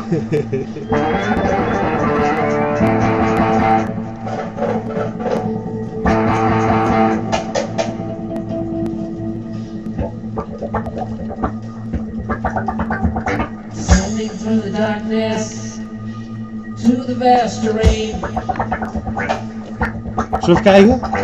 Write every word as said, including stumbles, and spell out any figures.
Sending through the darkness to the vast terrain. Zullen we even kijken?